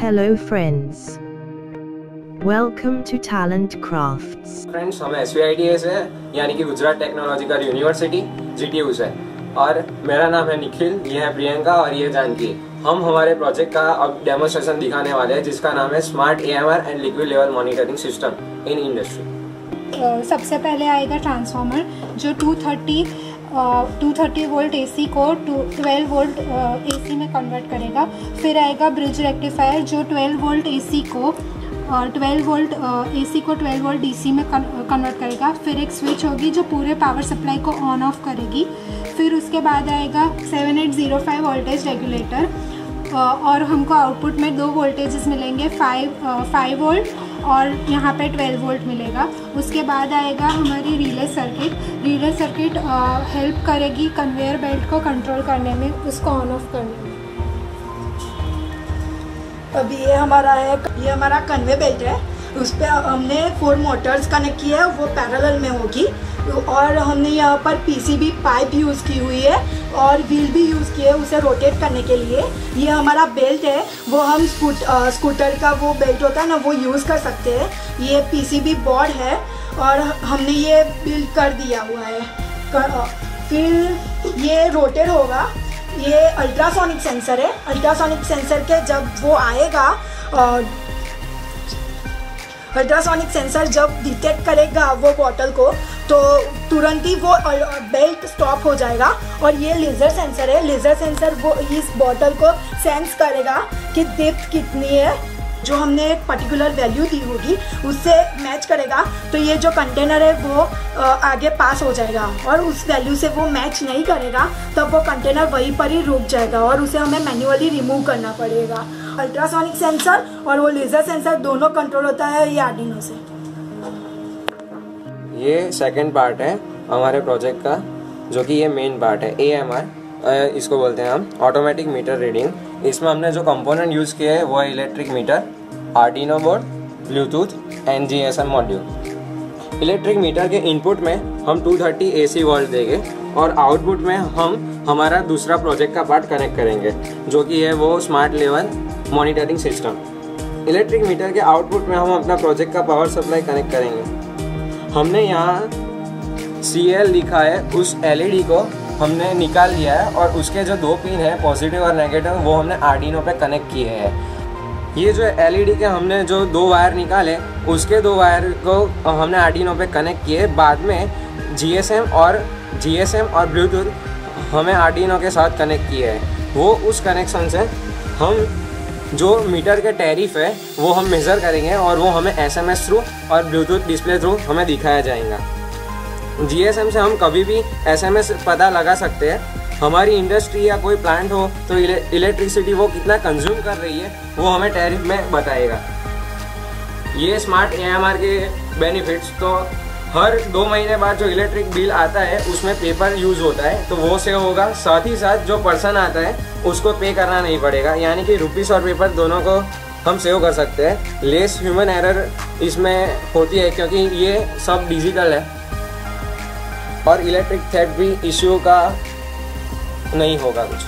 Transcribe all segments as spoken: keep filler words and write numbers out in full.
Hello friends. Welcome to Talent Crafts. Friends, हम S V I T A से यानी कि Gujarat technological university G T U से, और मेरा नाम है निखिल, ये है प्रियंका और ये जानकी। हम हमारे प्रोजेक्ट का अब डेमोस्ट्रेशन दिखाने वाले हैं जिसका नाम है smart A M R and liquid level monitoring system in industry. सबसे पहले आएगा ट्रांसफार्मर जो टू थर्टी वोल्ट एसी को ट्वेल्व वोल्ट एसी में कन्वर्ट करेगा। फिर आएगा ब्रिज रेक्टिफायर जो ट्वेल्व वोल्ट एसी को ट्वेल्व वोल्ट एसी को ट्वेल्व वोल्ट डीसी में कन्वर्ट करेगा। फिर एक स्विच होगी जो पूरे पावर सप्लाई को ऑन ऑफ करेगी। फिर उसके बाद आएगा seven eight zero five voltage regulator और हमको आउटपुट में दो वोल्टेजेस मिलेंगे, फाइव फाइव वोल्ट और यहाँ पे ट्वेल्व वोल्ट मिलेगा। उसके बाद आएगा हमारी relay circuit. Relay circuit help करेगी कन्वेयर बेल्ट को कंट्रोल करने में, उसको ऑन ऑफ करने में। अभी ये हमारा है, ये हमारा कन्वे बेल्ट है, उस पर हमने फोर मोटर्स कनेक्ट किया है, वो पैरेलल में होगी। और हमने यहाँ पर पीसीबी पाइप यूज़ की हुई है और व्हील भी यूज़ किए उसे रोटेट करने के लिए। ये हमारा बेल्ट है, वो हम स्कूट स्कूटर का वो बेल्ट होता है ना, वो यूज़ कर सकते हैं। ये पीसीबी बोर्ड है और हमने ये बिल्ड कर दिया हुआ है। फिर ये रोटेट होगा। ये अल्ट्रासोनिक सेंसर है। अल्ट्रासोनिक सेंसर के जब वो आएगा, अल्ट्रासोनिक सेंसर जब डिटेक्ट करेगा वो बॉटल को, तो तुरंत ही वो बेल्ट स्टॉप हो जाएगा। और ये लेज़र सेंसर है। लेज़र सेंसर वो इस बॉटल को सेंस करेगा कि डेप्थ कितनी है, जो हमने एक पर्टिकुलर वैल्यू दी होगी उससे मैच करेगा। तो ये जो कंटेनर है वो आगे पास हो जाएगा, और उस वैल्यू से वो मैच नहीं करेगा तब वो कंटेनर वहीं पर ही रुक जाएगा और उसे हमें मैन्युअली रिमूव करना पड़ेगा। अल्ट्रासोनिक सेंसर और वो लेज़र सेंसर दोनों कंट्रोल होता है ये आर्डिनो से। ये सेकंड पार्ट है हमारे प्रोजेक्ट का, जो कि ये मेन पार्ट है। ए एम आर इसको बोलते हैं हम, ऑटोमेटिक मीटर रीडिंग। इसमें हमने जो कंपोनेंट यूज़ किए हैं वो है electric meter, Arduino board, Bluetooth and G S M module. Electric meter के इनपुट में हम two thirty A C volt देंगे और आउटपुट में हम हमारा दूसरा प्रोजेक्ट का पार्ट कनेक्ट करेंगे, जो कि है वो smart level monitoring system. Electric meter के आउटपुट में हम अपना प्रोजेक्ट का पावर सप्लाई कनेक्ट करेंगे। हमने यहाँ सी एल लिखा है, उस एल ई डी को हमने निकाल लिया है और उसके जो दो पिन है पॉजिटिव और नेगेटिव वो हमने आर्डिनो पे कनेक्ट किए हैं। ये जो एल ई डी के हमने जो दो वायर निकाले उसके दो वायर को हमने आर्डिनो पे कनेक्ट किए। बाद में जी एस एम और जी एस एम और ब्लूटूथ हमें आर्डिनो के साथ कनेक्ट किए हैं। वो उस कनेक्शन से हम जो मीटर के टैरिफ है वो हम मेज़र करेंगे और वो हमें एस एम एस थ्रू और ब्लूटूथ डिस्प्ले थ्रू हमें दिखाया जाएगा। जी एस एम से हम कभी भी एस एम एस पता लगा सकते हैं। हमारी इंडस्ट्री या कोई प्लांट हो तो इलेक्ट्रिसिटी वो कितना कंज्यूम कर रही है वो हमें टैरिफ में बताएगा। ये स्मार्ट ए एम आर के बेनिफिट्स, तो हर दो महीने बाद जो इलेक्ट्रिक बिल आता है उसमें पेपर यूज़ होता है तो वो सेव होगा। साथ ही साथ जो पर्सन आता है उसको पे करना नहीं पड़ेगा, यानी कि रुपीस और पेपर दोनों को हम सेव कर सकते हैं। लेस ह्यूमन एरर इसमें होती है क्योंकि ये सब डिजिटल है और इलेक्ट्रिक थेफ्ट भी इश्यू का नहीं होगा कुछ।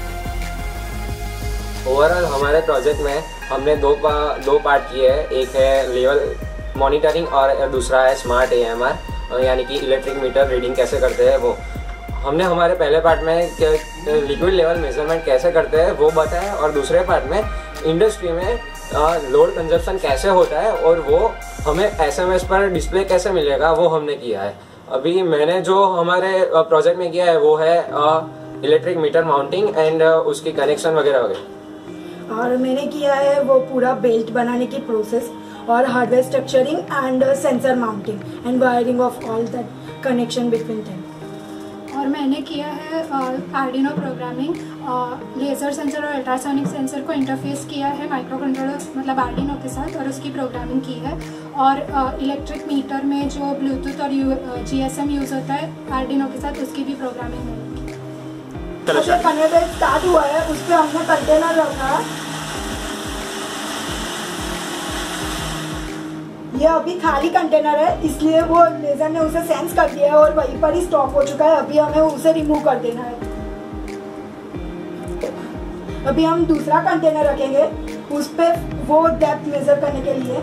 ओवरऑल हमारे प्रोजेक्ट में हमने दो पा, दो पार्ट किए हैं। एक है लेवल मॉनिटरिंग और दूसरा है स्मार्ट ए एम आर, यानी कि इलेक्ट्रिक मीटर रीडिंग कैसे करते हैं वो। हमने हमारे पहले पार्ट में लिक्विड लेवल मेजरमेंट कैसे करते हैं वो बताया, और दूसरे पार्ट में इंडस्ट्री में लोड कंजप्शन कैसे होता है और वो हमें एस एम एस पर डिस्प्ले कैसे मिलेगा वो हमने किया है। अभी मैंने जो हमारे प्रोजेक्ट में किया है वो है इलेक्ट्रिक मीटर माउंटिंग एंड उसकी कनेक्शन वगैरह वगैरह। और मैंने किया है वो पूरा बेल्ट बनाने की प्रोसेस और hardware structuring and sensor mounting and wiring of all that connection between them. और मैंने किया है आर्डिनो प्रोग्रामिंग, लेज़र सेंसर और अल्ट्रासोनिक सेंसर को इंटरफेस किया है माइक्रो कंट्रोलर मतलब आर्डिनो के साथ और उसकी प्रोग्रामिंग की है। और इलेक्ट्रिक मीटर में जो ब्लूटूथ और जी एस एम यूज़ होता है आर्डिनो के साथ, उसकी भी प्रोग्रामिंग है। जैसे कन्वे बेल्ट स्टार्ट हुआ है उस पर हमने कंटेनर रखा। ये अभी खाली कंटेनर है इसलिए वो लेज़र ने उसे सेंस कर दिया है और वहीं पर ही स्टॉप हो चुका है। अभी हमें उसे रिमूव कर देना है। अभी हम दूसरा कंटेनर रखेंगे उस पर वो डेप्थ मेजर करने के लिए,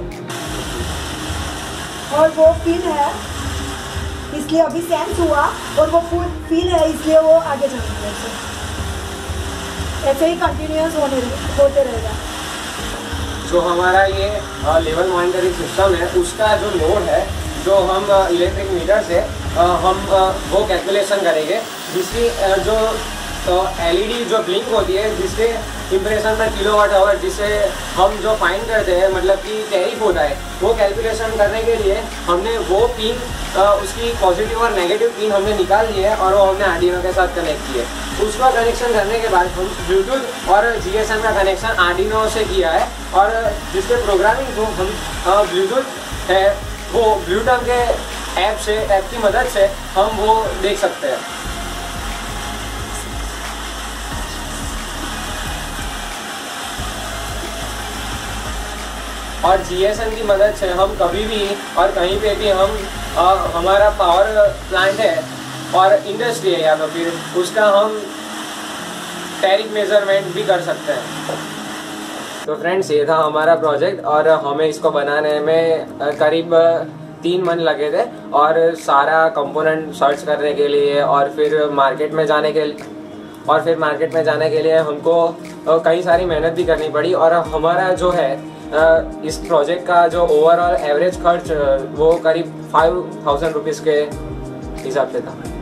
और वो फिल है इसलिए अभी सेंस हुआ, और वो फुल फिल है इसलिए वो आगे जाएंगे। ऐसे ऐसे ही कंटिन्यूस होने होते रहेगा। जो हमारा ये लेवल मॉनिटरिंग सिस्टम है उसका जो लोड है जो हम इलेक्ट्रिक मीटर से आ, हम आ, वो कैलकुलेशन करेंगे, जिसकी आ, जो एलईडी जो ब्लिंक होती है जिससे इम्प्रेशन पर किलोवाट आवर जिसे हम जो फाइंड करते हैं मतलब कि टैरिफ होता है, वो कैलकुलेशन करने के लिए हमने वो पिन उसकी पॉजिटिव और नेगेटिव पिन हमने निकाल ली है और वो हमने आर्डिनो के साथ कनेक्ट किए। उसका कनेक्शन करने के बाद हम ब्लूटूथ और जीएसएम का कनेक्शन आर्डिनो से किया है, और जिसके प्रोग्रामिंग को हम ब्लूटूथ है वो ब्लूटूथ के ऐप से ऐप की मदद से हम वो देख सकते हैं। और जीएसएम की मदद से हम कभी भी और कहीं पे भी हम आ, हमारा पावर प्लांट है और इंडस्ट्री है या तो फिर उसका हम टैरिफ मेजरमेंट भी कर सकते हैं। तो फ्रेंड्स ये था हमारा प्रोजेक्ट, और हमें इसको बनाने में करीब तीन मन लगे थे, और सारा कंपोनेंट सर्च करने के लिए और फिर मार्केट में जाने के और फिर मार्केट में जाने के लिए हमको कई सारी मेहनत भी करनी पड़ी, और हमारा जो है इस प्रोजेक्ट का जो ओवरऑल एवरेज खर्च वो करीब फाइव थाउजेंड रुपीज़ के हिसाब से था।